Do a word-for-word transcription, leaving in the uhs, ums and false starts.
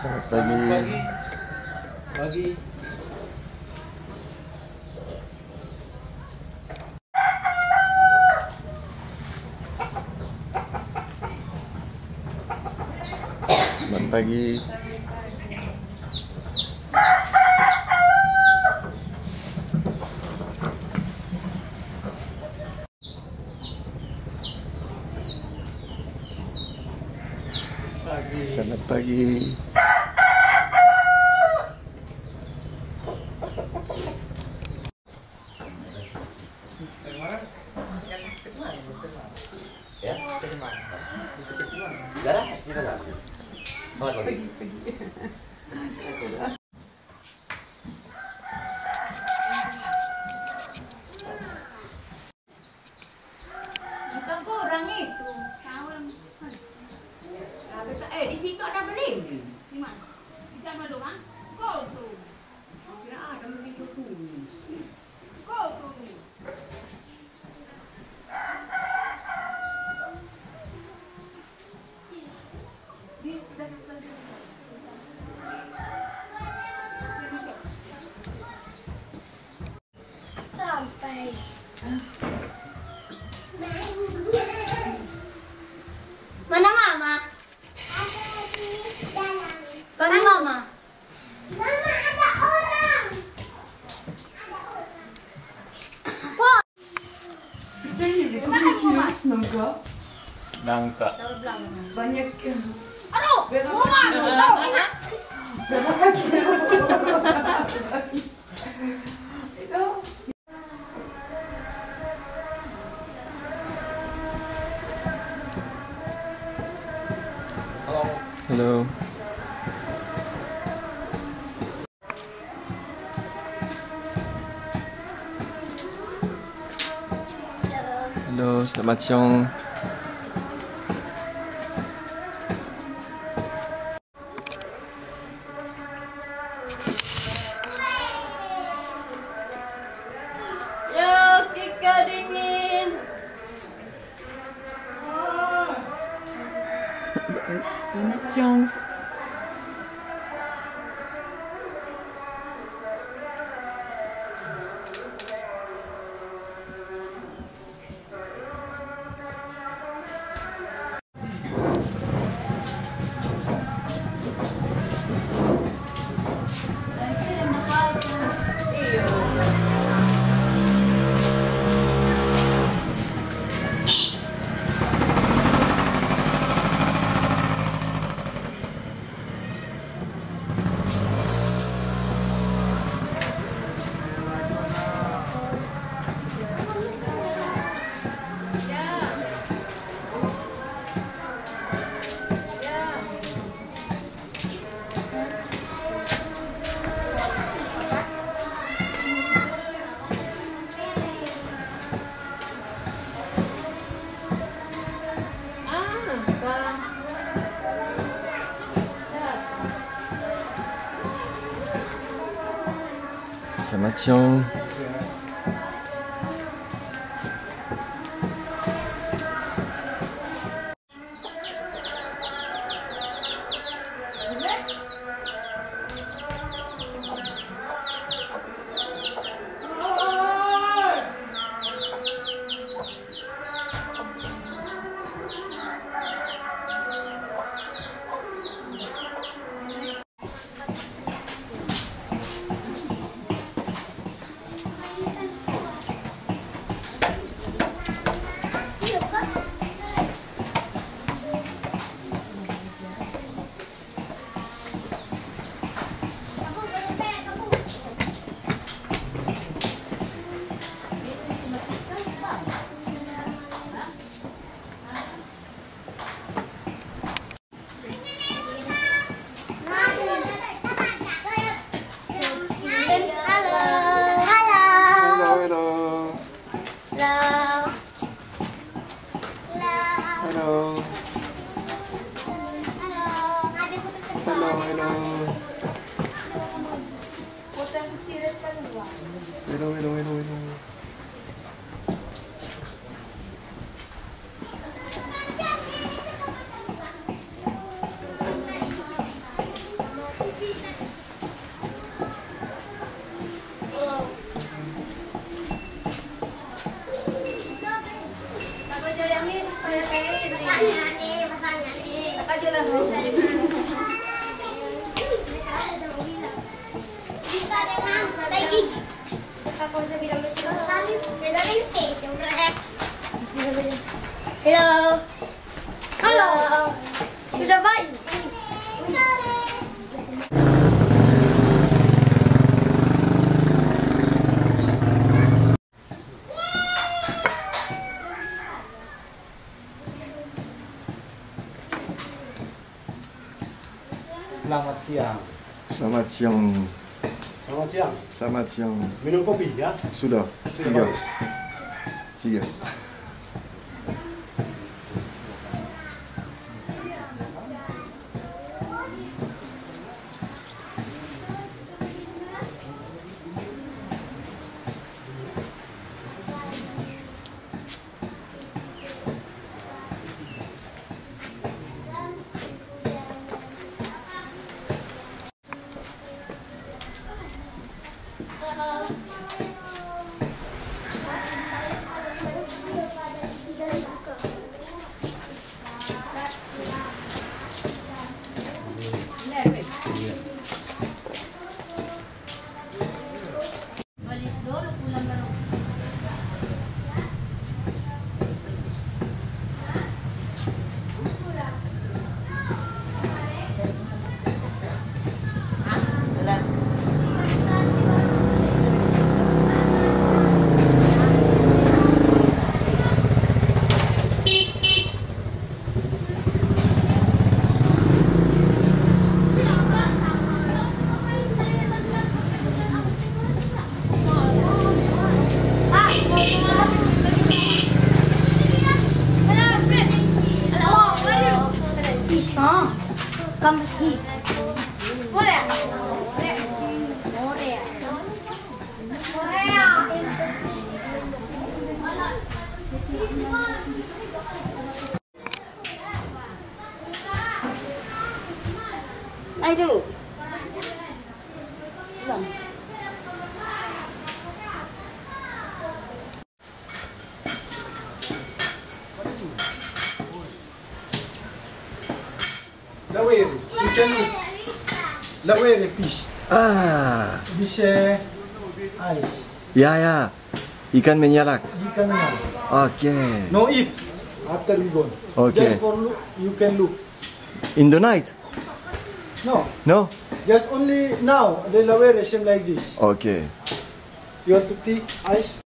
Selamat pagi. Pagi. Selamat pagi. Pagi. Selamat pagi. Ya, darah kita nggak? Banget lagi. Bukan kurang itu. Eh, di situ ada beli. Di mana? Di mana doang? Koso. Kira ada beli itu. Koso. Sampai mana mama? Mana mama? Mama ada orang. Kita ini kecil nangka. Nangka. Banyak yang. Aduh, mama. Halo. Halo, selamat siang. Yo, Kika dingin. Selamat siang. Selamat siang. Pasangan nih, pasangan nih. Kakak jelas bisa. Bisa dengan lagi. Kakak bisa bilang bisa salin. Beda lagi, siyempre. Hello. Halo. Sudah baik. Selamat siang. Selamat siang. Selamat siang. Selamat siang. Minum kopi ya? Sudah. Sudah Tiga. baik. Tiga. Kamu sih. Korea. Korea. Korea. Ayo dulu. Bang. Lawere, you can look. Lawere fish. Ah. Fish eh, ice. Ya ya. Ikan menyalak. Ikan minyak. Okay. No eat after we go. Okay. Just for look, you can look. In the night? No, No? just only now the lawere same like this. Okay. You have to take ice.